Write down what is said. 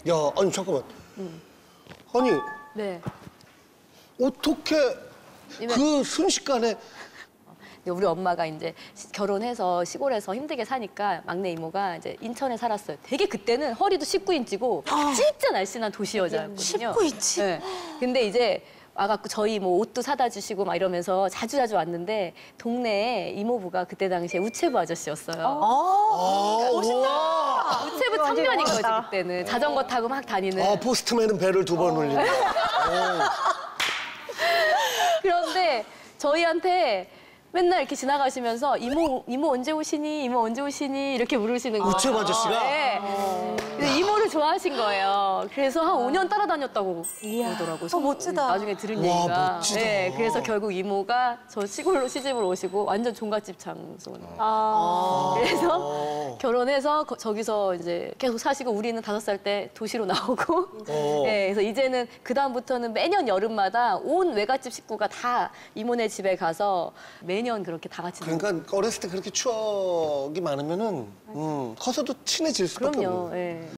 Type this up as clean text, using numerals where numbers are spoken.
야, 아니 잠깐만. 아니 네. 어떻게 그 순식간에 우리 엄마가 이제 결혼해서 시골에서 힘들게 사니까 막내 이모가 이제 인천에 살았어요. 되게 그때는 허리도 19인치고 진짜 날씬한 도시 여자였거든요. 19인치? 네. 근데 이제 와갖고 저희 뭐 옷도 사다 주시고 막 이러면서 자주 왔는데 동네에 이모부가 그때 당시에 우체부 아저씨였어요. 멋있다. 우체부 청년인 거지 그때는. 자전거 타고 막 다니는. 포스트맨은 배를 두 번 흘린다. 그런데 저희한테 맨날 이렇게 지나가시면서 이모 언제 오시니? 이모 언제 오시니? 이렇게 물으시는 거예요. 우체부 아저씨가? 네. 근데 이모를 좋아하신 거예요. 그래서 한 5년 따라다녔다고 그러더라고요. 멋지다. 나중에 들은 와, 얘기가. 멋지다. 네, 그래서 결국 이모가 저 시골로 시집을 오시고 완전 종갓집 장손. 그래서 결혼해서 저기서 이제 계속 사시고 우리는 5살 때 도시로 나오고 네, 그래서 이제는 그다음부터는 매년 여름마다 온 외갓집 식구가 다 이모네 집에 가서 매년 그렇게 다 같이 그러니까 어렸을 때 그렇게 추억이 많으면은 커서도 친해질 수밖에 그럼요. 없는. 예.